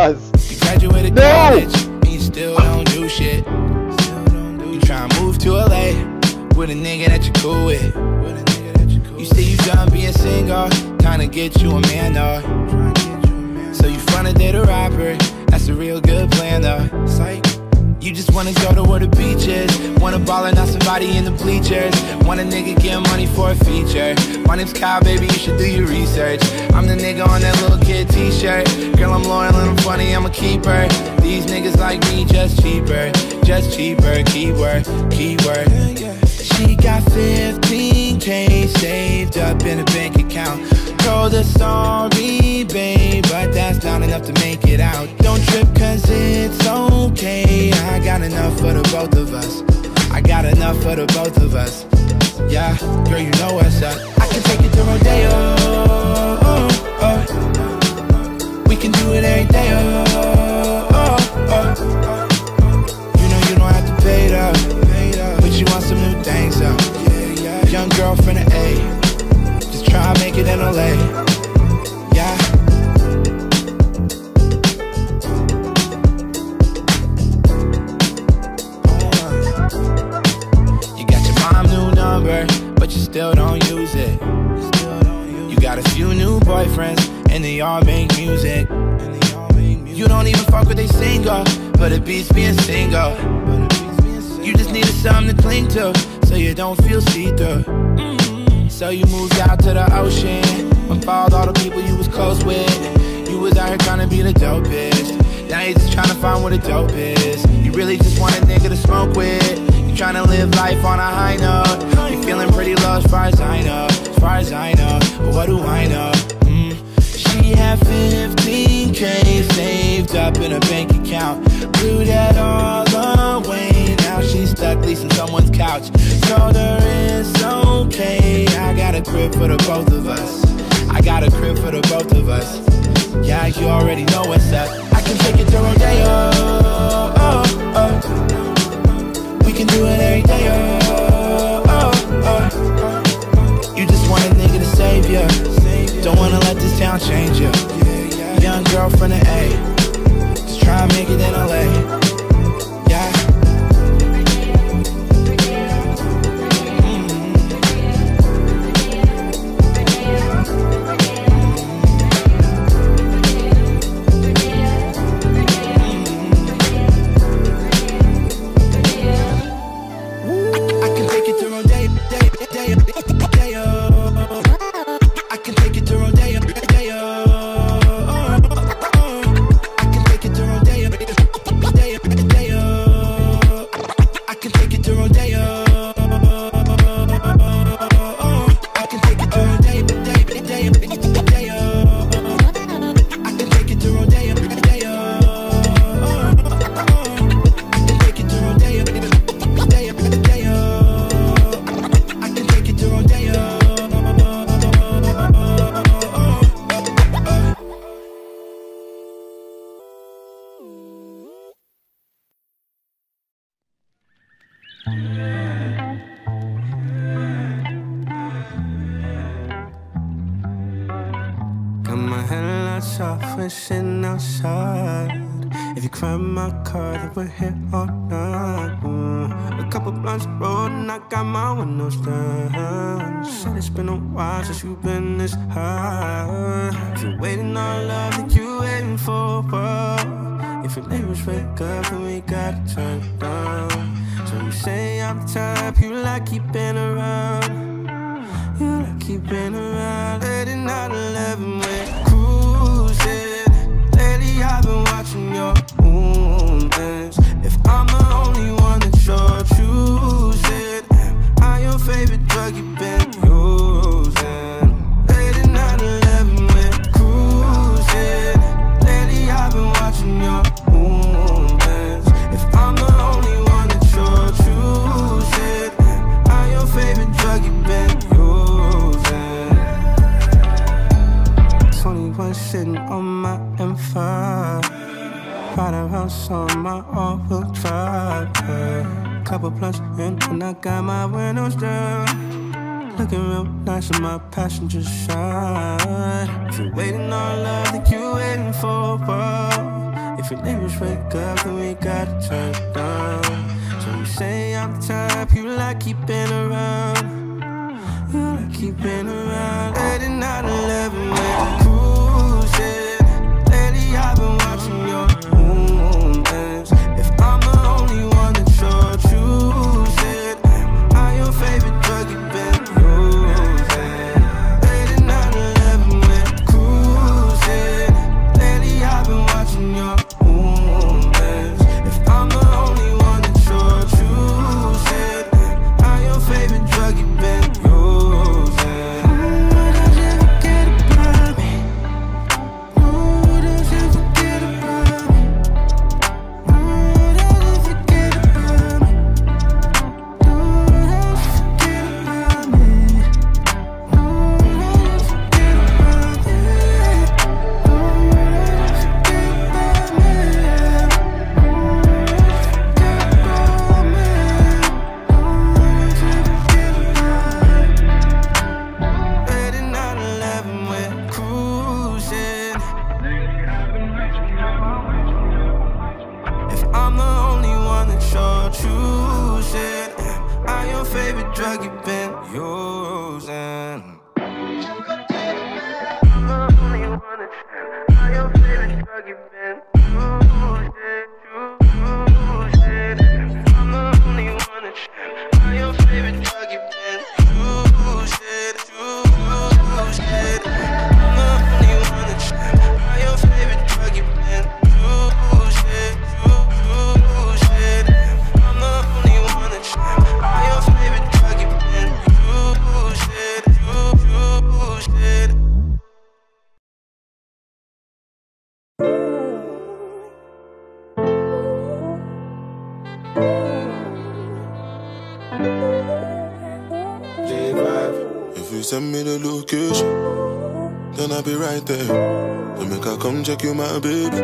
us. You graduated college and you still don't do shit. You try and move to LA with a nigga that you cool with. You say you done being single, time to get you a man though. So you finna date a rapper, that's a real good plan though. You just wanna go to where the beach is, wanna ball and not somebody in the bleachers. Want a nigga get money for a feature. My name's Kyle, baby, you should do your research. I'm the nigga on that little kid t-shirt. Girl, I'm loyal and I'm funny, I'm a keeper. These niggas like me, just cheaper, keyword, keyword. She got 15K saved up in a bank account. Told her sorry, babe, but that's not enough to make it out. Don't trip cause it's okay, I got enough for the both of us. I got enough for the both of us. Yeah, girl, you know what's up. I can take you to rodeo, we can do it every day, You know you don't have to pay though, but you want some new things though. Young girl from the A, just try and make it in LA. Yeah. You got your mom's new number, but you still don't use it. You got a few new boyfriends, and they all make music. You don't even fuck with they single, but it beats being single. You just needed something to cling to, so you don't feel see-through. So you moved out to the ocean, unfollowed all the people you was close with. You was out here trying to be the dopest. Now you're just trying to find what a dope is. You really just want a nigga to smoke with. You trying to live life on a high note. You feeling pretty low as far as I know, but what do I know? She had 15K saved up in a bank account. Blew that all away, now she's stuck leasing someone's couch. Told her it's okay, I got a crib for the both of us. I got a crib for the both of us. Yeah, you already know what's up. I can take you to rodeo, we can do it every day, You just want a nigga to save you, don't wanna let this town change you. Young girl from the A, just try and make it in LA. Yeah. I can take you to rodeo. I can take you to rodeo. Got my headlights off, we're sitting outside. If you climb my car, then we're here all night. A couple blunts rolled and I got my windows down. Said it's been a while since you've been this high. If you're waiting on love, then you waiting for what? If your neighbors wake up, then we gotta turn it down. So you say I'm the type you like keeping around. You like keeping around. Late at night, 11, we're cruising. Lately I've been watching your movements. If I'm the only one that you're choosing, am I your favorite drug you've been using? Late at night, 11, we're cruising. Lately I've been watching your movements. If I'm the only one that you're choosing, am I your favorite drug you've been using? 21 sitting on my M5, ride around on my all-wheel drive. Couple blunts in and I got my windows down. Looking real nice in my passenger side. If you're waiting on love, then you waiting for what? If your neighbors wake up, then we gotta turn it down. So you say I'm the type you like keeping around. You like keeping around. Late at night, 11, we're cruising. Lately I've been watching your movements. If I'm the only one that you're choosing, I'm your favorite drug you've been using. Late at night, 11, we're cruising. Lately I've been watching your movements. If I'm the only one that you're choosing, I'm your favorite drug you've been using. Send me the location, then I'll be right there. Then make I come check you, my baby.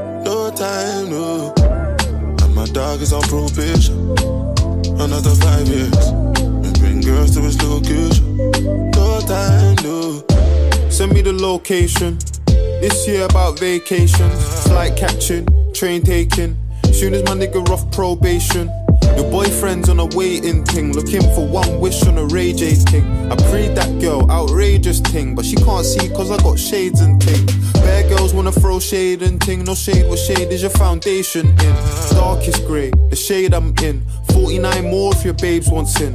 No time, no. And my dog is on probation. Another 5 years. And bring girls to his location. No time, no. Send me the location. This year about vacations. Flight catching, train taking. Soon as my nigga off probation. Your boyfriend's on a waiting thing, looking for one wish on a Ray J thing. I prayed that girl, outrageous thing, but she can't see cause I got shades and thing. Bare girls wanna throw shade and thing, no shade, what shade is your foundation in? Darkest grey, the shade I'm in, 49 more if your babes want sin.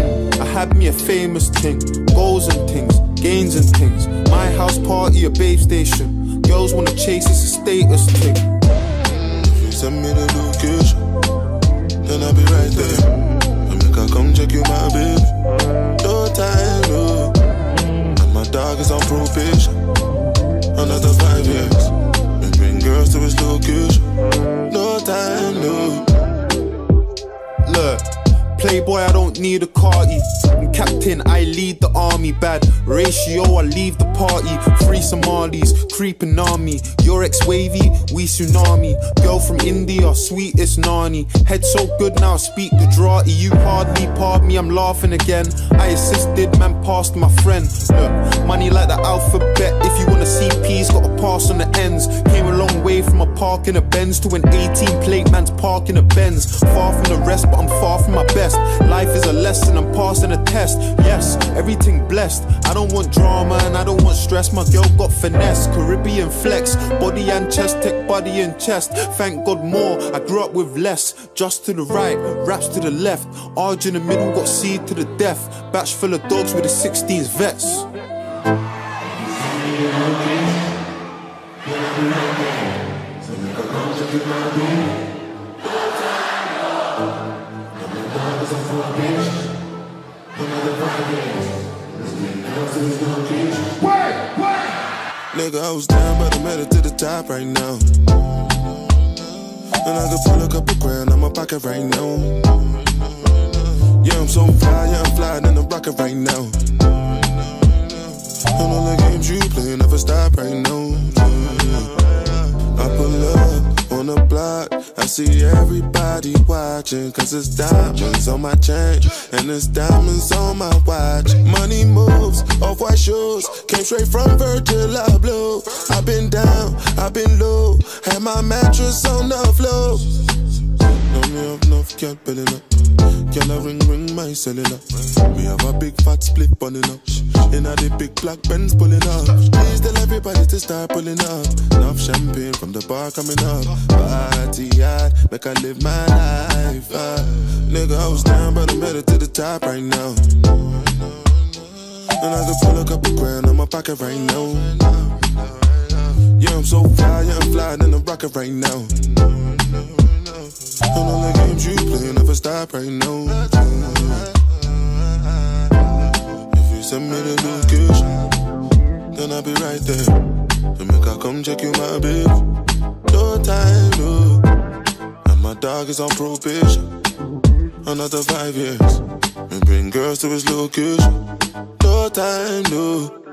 I had me a famous thing, goals and things, gains and things. My house party, a babe station. Girls wanna chase, it's a status thing. If you send me the location, then I'll be right there. And make I come check you, my baby. No time, no. And my dog is on probation. Another 5 years. And bring girls to his location. No time, no. Look, playboy, I don't need a carty. I'm captain, I lead the army. Bad ratio, I leave the party. Free Somalis, creeping army. Your ex-wavy, we tsunami. Girl from India, sweetest nani. Head so good now I speak Gujarati. You pardon me, I'm laughing again. I assisted, man passed my friend. Look, money like the alphabet. If you wanna see P's, gotta pass on the ends. Came a long way from a park in a Benz to an 18 plate man's park in a Benz. Far from the rest, but I'm far from my best. Life is a lesson, I'm passing a test. Yes, everything blessed. I don't want drama and I don't want stress. My girl got finesse, Caribbean flex. Body and chest, tech body and chest. Thank God more, I grew up with less. Just to the right, raps to the left. Arge in the middle, got seed to the death. Batch full of dogs with the 16s vets. Nigga, I was down, but I made it to the top right now. And I could pull a couple grand out my pocket right now. Yeah, I'm so fly, yeah, I'm flying in the rocket right now. And all the games you play never stop right now. I pull up on the block, I see everybody watching. Cause it's diamonds on my chain, and it's diamonds on my watch. Money moves, off-white shoes. Came straight from Virgil Blue. I've been down, I've been low. Had my mattress on the floor. Now me have enough cat belly up. Can I ring my cellular? Me have a big fat split bunning up. Inna the big black Benz pulling up. Please tell everybody to start pulling up. Enough champagne from the bar coming up. Party hard, make I live my life. Nigga, I was down, but I'm headed to the top right now. And I can pull a couple grand in my pocket right now. Yeah, I'm so fly, yeah, I'm flying in the rocket right now. And all the games you play never stop right now. If you send me the location, then I'll be right there. And make I come check you, my baby. No time, no. And my dog is on probation. Another 5 years. And bring girls to his location. No time, no.